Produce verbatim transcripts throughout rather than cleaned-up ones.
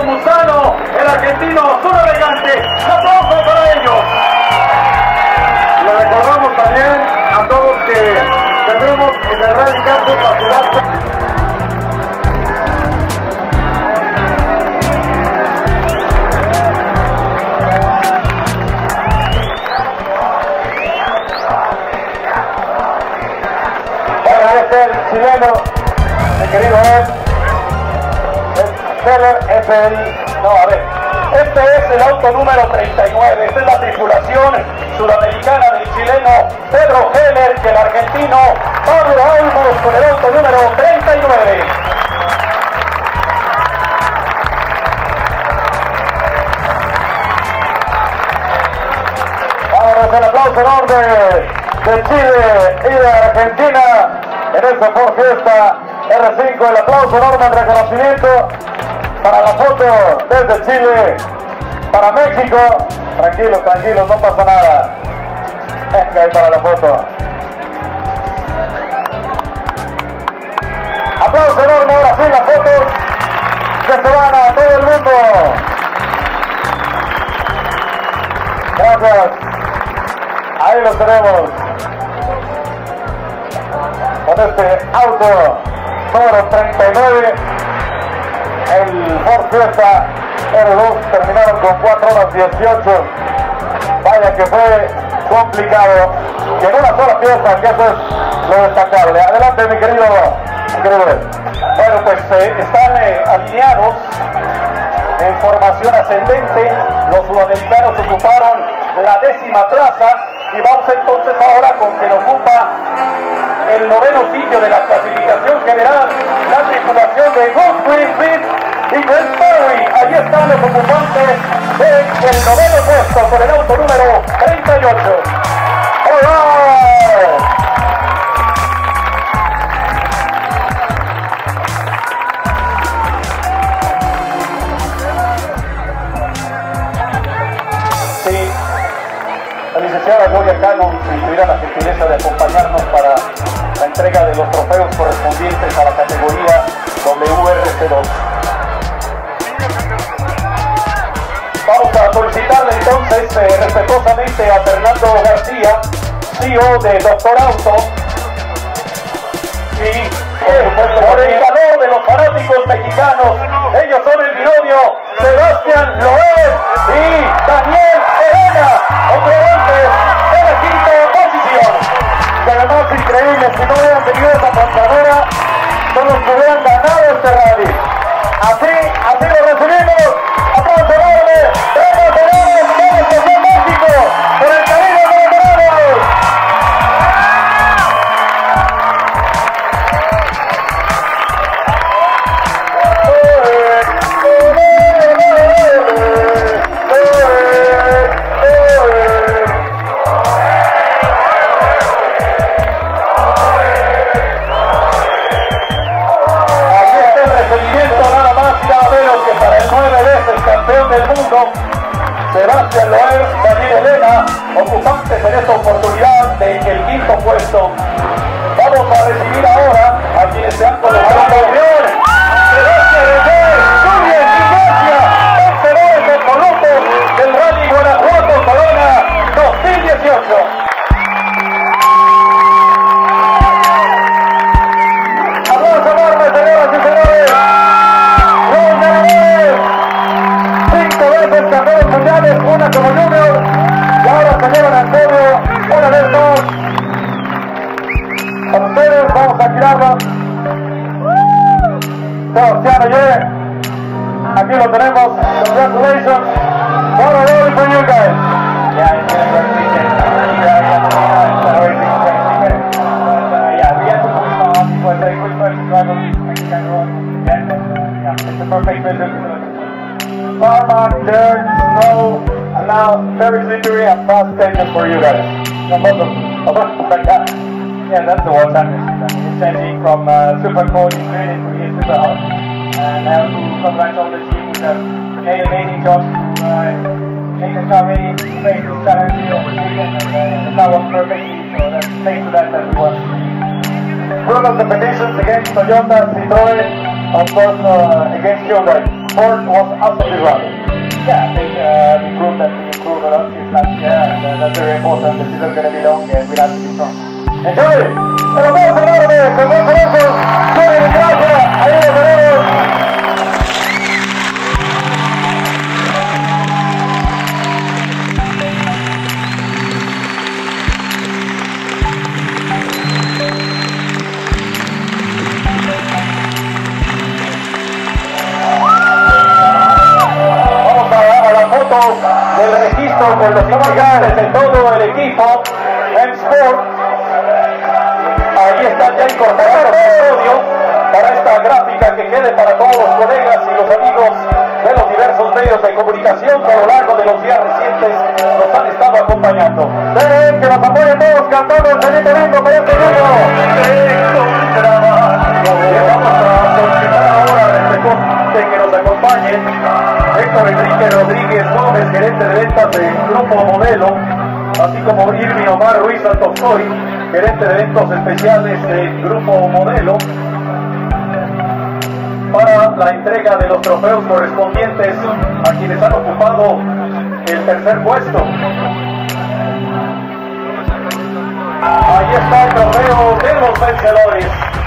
Esteban Musano, el argentino Sur Elegante. Un aplauso para ellos. Le recordamos también a todos que tendremos en el Rally Campus la ciudad. El chileno, mi querido Ed, el Heller es el, no, a ver, este es el auto número treinta y nueve, esta es la tripulación sudamericana del chileno Pedro Heller y el argentino Pablo Olmos con el auto número treinta y nueve. Vámonos, el aplauso enorme de Chile y de Argentina en esta Ford Fiesta R cinco. El aplauso enorme en reconocimiento para la foto desde Chile, para México. Tranquilos, tranquilos, no pasa nada. Venga ahí para la foto. Aplauso enorme, ahora sí las fotos que se van a todo el mundo. Gracias. Ahí los tenemos. Con este auto número treinta y nueve, el Ford Fiesta R dos, terminaron con cuatro horas dieciocho. Vaya que fue complicado, y en una sola pieza, que eso es lo destacable. Adelante, mi querido, mi querido Ed. Bueno, pues eh, están eh, alineados en formación ascendente. Los sudamericanos ocuparon la décima plaza y vamos entonces ahora con quien ocupa el noveno sitio de la clasificación general, la tripulación de Gus Greenfield y Glenn Perry. Allí están los ocupantes del noveno puesto con el auto número treinta y ocho. All right. Sí, la licenciada Gloria Cano se tuviera la gentileza de acompañarnos para la entrega de los trofeos correspondientes a la categoría W R C dos. Vamos a solicitarle entonces eh, respetuosamente a Fernando García, C E O de Doctor Auto, y eh, por el calor de los fanáticos mexicanos. Ellos son el binomio Sebastián Loeb y Daniel Elena, ocupantes de la quinta posición. Y además, increíble, si no hubieran tenido esa montadora, no nos hubieran ganado este rally. Así, así lo recibimos. Aplauso enorme. Vamos, señores, vamos que son México por el camino de los dorados. Campeón del mundo, Sebastián Loeb, Daniel Elena, ocupantes en esta oportunidad del quinto puesto. Vamos a recibir ahora a quienes se han colocado campeón. Sebastián Loeb, Julián Ignacia, vencedores absolutos del Rally Guanajuato Corona dos mil dieciocho. Aplausos enormes, señoras y señores. Campeones mundiales, una como junior, y ahora se llevan al podio una vez más. Con ustedes vamos a girarlo. Sebastián Oyer, aquí lo tenemos. Congratulations. What a rally for you guys. Yeah, it's been a great weekend. Yeah, we had to move on. It was a good first drive on the Mexican road. Yeah, it's a perfect vision. Tarmac, dirt, snow, and now very slippery and fast stages for you guys. No problem. Like that. Yeah, that's the World Championship. It's changing from uh, super cold in Sweden to here super hot. And I have to congratulate all the team who have made an amazing job to uh, make the car ready to face this challenge here over Sweden. And uh, the car was perfectly, so that's thanks to that that we won. One of the petitions against Toyota, Citroën, of course uh, against Hyundai. Ford was absolutely right. Yeah, I think uh, the proof that we improved a lot is not, yeah, that, that's very important. The season is going to be long and we have to be strong. Enjoy! El aplauso enorme, con mucho gusto, Johnny Desgracia, ahí lo tenemos. Del registro con los integrantes de todo el equipo en Sport. Ahí están ya incorporados al podio para esta gráfica que quede para todos los colegas y los amigos de los diversos medios de comunicación que a lo largo de los días recientes nos han estado acompañando. Ven, que nos apoyen todos cantando el Felipe Lindo para este grupo. Vamos a solicitar ahora de que nos acompañen Héctor Enrique Rodríguez Gómez, gerente de ventas de Grupo Modelo, así como Irving Omar Ruiz Altosoy, gerente de eventos especiales de Grupo Modelo, para la entrega de los trofeos correspondientes a quienes han ocupado el tercer puesto. Ahí está el trofeo de los vencedores.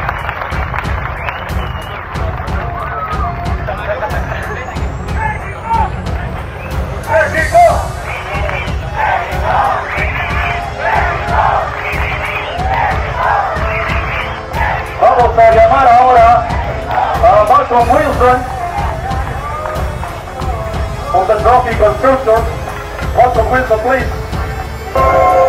Vamos a llamar ahora a Malcolm Wilson, of the trophy constructor. Malcolm Wilson, please.